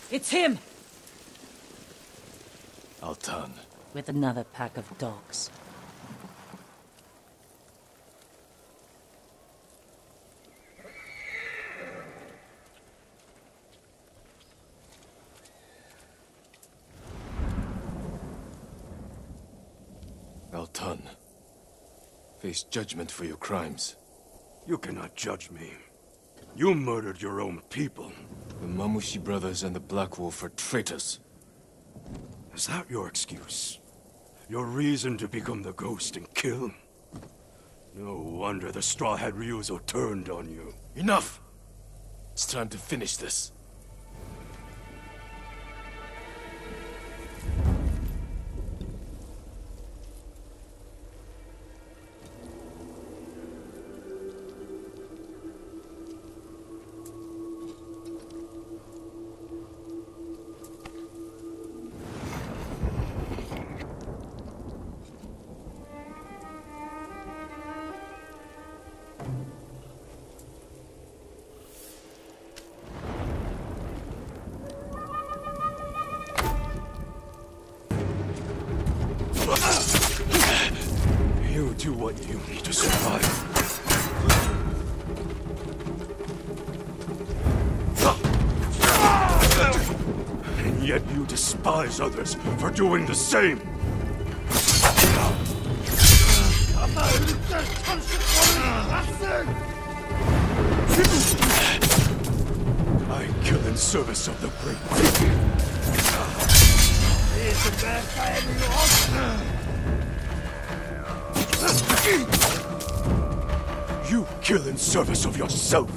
It's him! Altan. With another pack of dogs. Altan. Face judgment for your crimes. You cannot judge me. You murdered your own people. The Mamushi brothers and the Black Wolf are traitors. Is that your excuse? Your reason to become the ghost and kill? No wonder the Straw Hat Ryuzo turned on you. Enough! It's time to finish this. You do what you need to survive. And yet you despise others for doing the same. I kill in service of the great. You kill in service of yourself.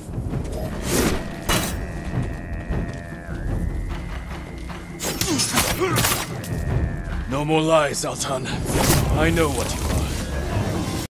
No more lies, Altan. I know what you are.